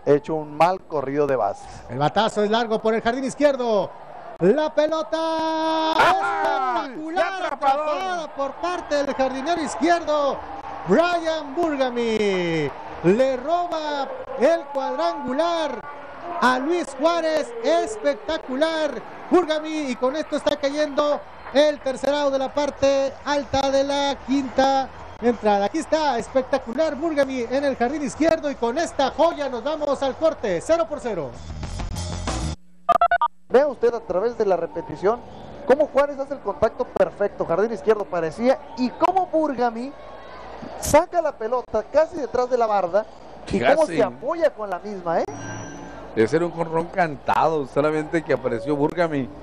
hecho un mal corrido de bases. El batazo es largo por el jardín izquierdo. La pelota espectacular, atrapada por parte del jardinero izquierdo, Brian Burgami. Le roba el cuadrangular a Luis Juárez, espectacular Burgami, y con esto está cayendo el tercer out de la parte alta de la quinta entrada. Aquí está, espectacular Burgami en el jardín izquierdo, y con esta joya nos vamos al corte, 0-0. Vea usted a través de la repetición cómo Juárez hace el contacto perfecto, jardín izquierdo parecía, y cómo Burgami saca la pelota casi detrás de la barda y cómo se apoya con la misma, Ese era un jonrón cantado, solamente que apareció Burgami